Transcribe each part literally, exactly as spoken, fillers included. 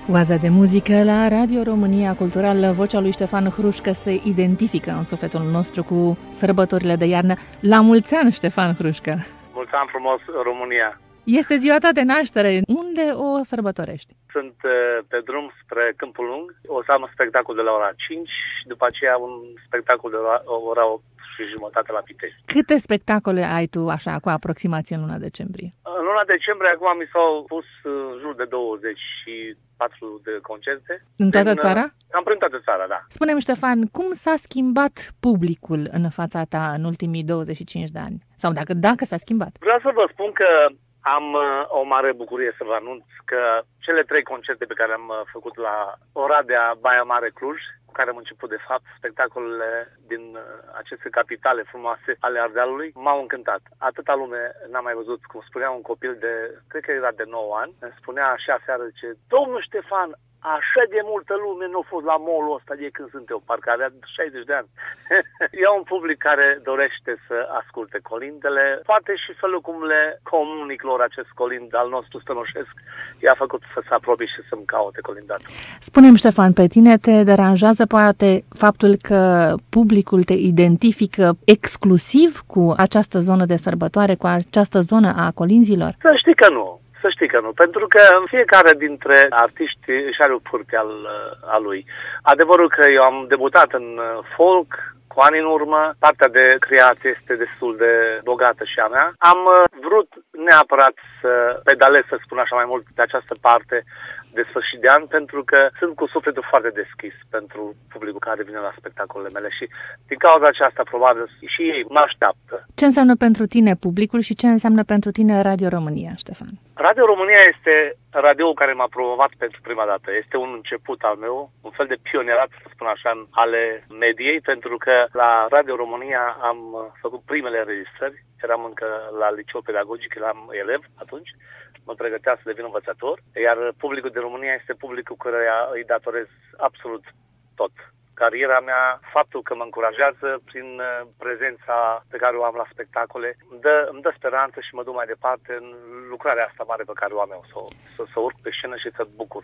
Oaza de muzică la Radio România Cultural. Vocea lui Ștefan Hrușcă se identifică în sufletul nostru cu sărbătorile de iarnă. La mulți ani, Ștefan Hrușcă! Mulți ani frumos, România! Este ziua ta de naștere. Unde o sărbătorești? Sunt pe drum spre Câmpul Lung. O să am un spectacol de la ora cinci și după aceea un spectacol de la ora opt și jumătate la Pitești. Câte spectacole ai tu, așa, cu aproximație în luna decembrie? În luna decembrie, acum mi s-au pus în jur de douăzeci și patru de concerte. În toată țara? Cam prin toată țara, da. Spune-mi, Ștefan, cum s-a schimbat publicul în fața ta în ultimii douăzeci și cinci de ani? Sau dacă, dacă s-a schimbat? Vreau să vă spun că am o mare bucurie să vă anunț că cele trei concerte pe care am făcut la Oradea, Baia Mare, Cluj, cu care am început de fapt spectacolele din aceste capitale frumoase ale Ardealului, m-au încântat. Atâta lume n-am mai văzut, cum spunea un copil de, cred că era de nouă ani, îmi spunea așa seară, ce domnul Ștefan, așa de multă lume nu a fost la mall-ul ăsta de când sunt eu, parcă avea șaizeci de ani. E un public care dorește să asculte colindele, poate și felul cum le comunic lor acest colind al nostru stănoșesc i-a făcut să se apropie și să-mi caute colindatul. Spune-mi, Ștefan, pe tine te deranjează poate faptul că publicul te identifică exclusiv cu această zonă de sărbătoare, cu această zonă a colinzilor? Să știi că nu. Să știi că nu, pentru că fiecare dintre artiști își are o pârtie al, al lui. Adevărul că eu am debutat în folk cu ani în urmă, partea de creație este destul de bogată și a mea. Am vrut neapărat să pedalez, să spun așa, mai mult de această parte de sfârșit de an, pentru că sunt cu sufletul foarte deschis pentru publicul care vine la spectacolele mele și din cauza aceasta probabil și ei mă așteaptă. Ce înseamnă pentru tine publicul și ce înseamnă pentru tine Radio România, Ștefan? Radio România este radioul care m-a promovat pentru prima dată. Este un început al meu, un fel de pionierat, să spun așa, în ale mediei, pentru că la Radio România am făcut primele înregistrări. Eram încă la liceu pedagogic, eram elev atunci, mă pregătea să devin învățător, iar publicul de România este publicul căruia îi datorez absolut tot. Cariera mea, faptul că mă încurajează prin prezența pe care o am la spectacole, îmi dă, îmi dă speranță și mă duc mai departe în lucrarea asta mare pe care o am eu, să, să, să urc pe scenă și să bucur,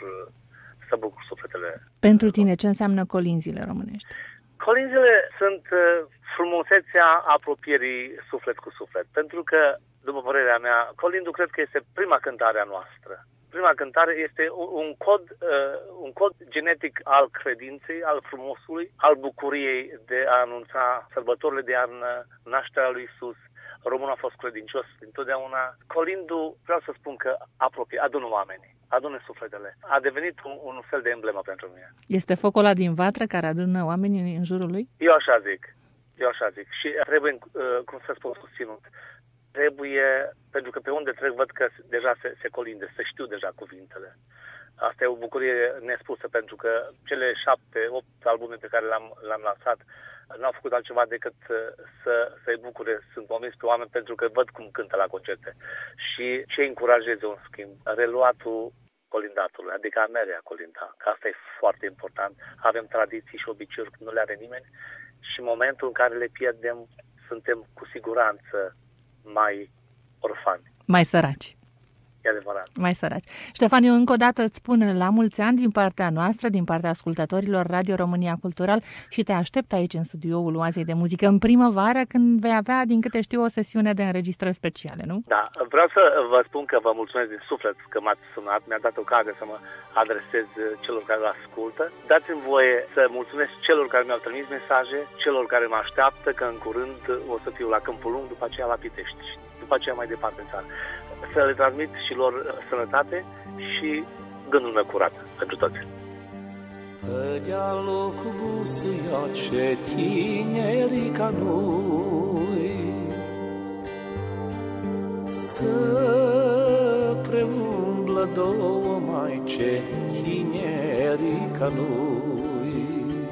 să bucur sufletele. Pentru tine, ce înseamnă colinzile românești? Colinzile sunt frumusețea apropierii suflet cu suflet, pentru că, după părerea mea, colindul cred că este prima cântare a noastră. Prima cântare este un cod, uh, un cod genetic al credinței, al frumosului, al bucuriei de a anunța sărbătorile de iarnă, nașterea lui Iisus. Românul a fost credincios întotdeauna. Colindul, vreau să spun că apropie, adună oamenii, adună sufletele. A devenit un, un fel de emblemă pentru mine. Este focul ăla din vatră care adună oamenii în jurul lui? Eu așa zic. Eu așa zic. Și trebuie, uh, cum să spun, susținut. Trebuie, pentru că pe unde trec văd că deja se, se colinde, se știu deja cuvintele. Asta e o bucurie nespusă, pentru că cele șapte, opt albume pe care le-am, le-am lansat n-au făcut altceva decât să, să-i bucure, sunt convins pe oameni, pentru că văd cum cântă la concerte. Și ce încurajeze un schimb? Reluatul colindatului, adică a mere a colinda, că asta e foarte important. Avem tradiții și obiceiuri când nu le are nimeni și în momentul în care le pierdem, suntem cu siguranță mai orfani. Mai săraci. E adevărat. Mai săraci. Ștefan, eu încă o dată îți spun la mulți ani din partea noastră, din partea ascultătorilor Radio România Cultural și te aștept aici în studioul Oazei de Muzică în primăvară, când vei avea, din câte știu, o sesiune de înregistrări speciale, nu? Da, vreau să vă spun că vă mulțumesc din suflet că m-ați sunat, mi-a dat ocazia să mă adresez celor care îl ascultă. Dați-mi voie să mulțumesc celor care mi-au trimis mesaje, celor care mă așteaptă că în curând o să fiu la Câmpul Lung, după aceea la Pitești și după aceea mai departe în țară. Să le transmit și lor sănătate și gândul meu curat pentru toți. Pe dealul cu busia ce tineri ca noi să preumblă două maice tineri ca noi.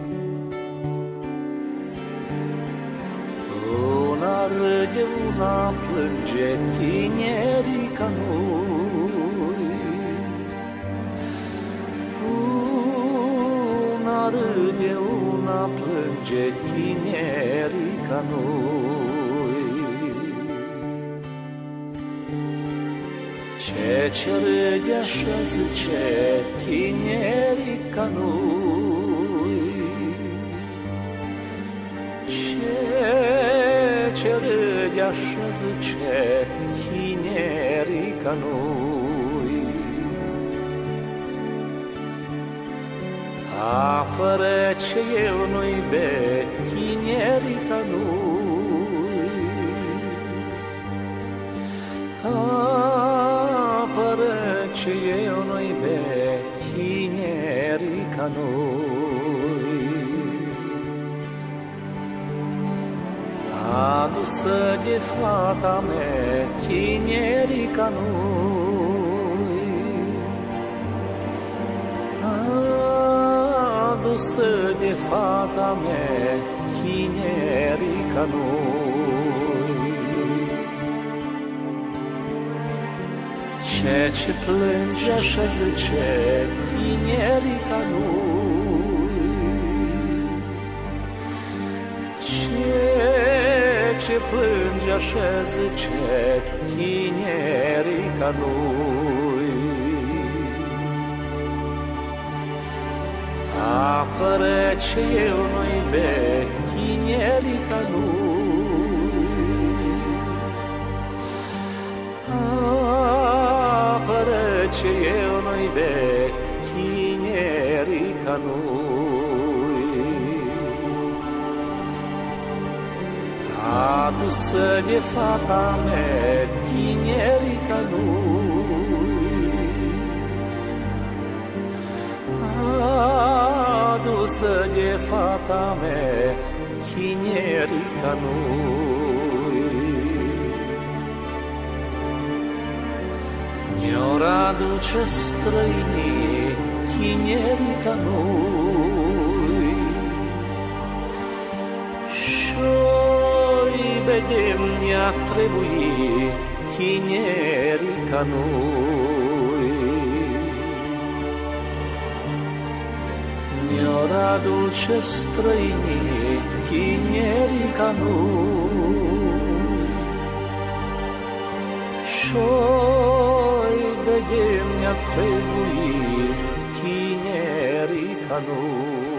Una râde, una plânge tinerii ca noi. Una râde, una plânge tinerii ca noi. Ce ce râde așa zice tinerii ca noi, Ce ce râde așa zice tinerii ca noi. Apără ce eu nu-i be tinerii ca noi, Apără ce eu nu-i be tinerii ca noi. Adusă de fata mea tinerii ca noi, Adusă de fata mea tinerii ca noi. Ce ce plânge așa zice tinerii ca noi, Ce ce plânge așa zice tinerii ca noi. Apără ce eu nu-i be tinerii ca noi, Apără ce eu nu-i be tinerii ca noi. Adusă de fata mea tinerii ca noi, Adusă de fata mea tinerii ca noi. Ne-or aduce străinii tinerii ca noi, Și-o-i vedem ne-a trebui tinerii ca noi. Ne-or aduce străinii tinerii ca noi, Și-o-i vedem ne-a trebui tinerii ca noi.